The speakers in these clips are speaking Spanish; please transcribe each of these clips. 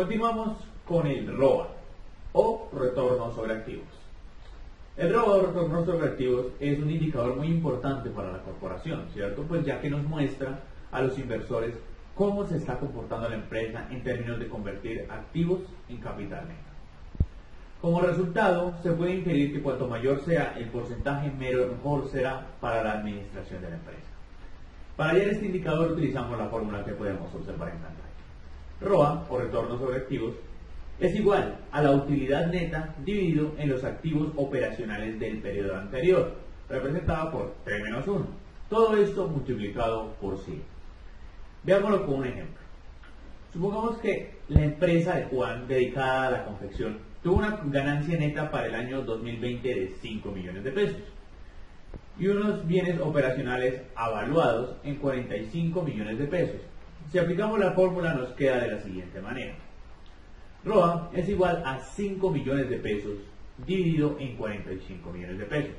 Continuamos con el ROA o retorno sobre activos. El ROA o retorno sobre activos es un indicador muy importante para la corporación, ¿cierto? Pues ya que nos muestra a los inversores cómo se está comportando la empresa en términos de convertir activos en capital neto. Como resultado, se puede inferir que cuanto mayor sea el porcentaje, mejor será para la administración de la empresa. Para hallar este indicador utilizamos la fórmula que podemos observar en pantalla. ROA, o retorno sobre activos, es igual a la utilidad neta dividido en los activos operacionales del periodo anterior, representado por 3 menos 1. Todo esto multiplicado por 100. Veámoslo con un ejemplo. Supongamos que la empresa de Juan, dedicada a la confección, tuvo una ganancia neta para el año 2020 de 5 millones de pesos y unos bienes operacionales avaluados en 45 millones de pesos. Si aplicamos la fórmula nos queda de la siguiente manera. ROA es igual a 5 millones de pesos dividido en 45 millones de pesos.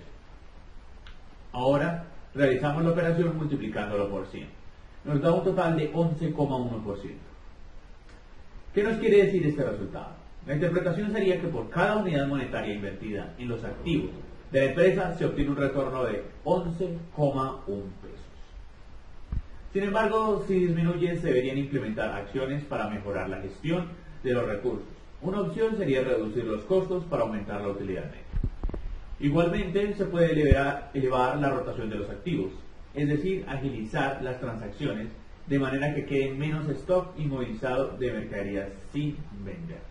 Ahora realizamos la operación multiplicándolo por 100. Nos da un total de 11,1%. ¿Qué nos quiere decir este resultado? La interpretación sería que por cada unidad monetaria invertida en los activos de la empresa se obtiene un retorno de 11,1 pesos. Sin embargo, si disminuye, se deberían implementar acciones para mejorar la gestión de los recursos. Una opción sería reducir los costos para aumentar la utilidad neta. Igualmente, se puede elevar la rotación de los activos, es decir, agilizar las transacciones de manera que quede menos stock inmovilizado de mercaderías sin vender.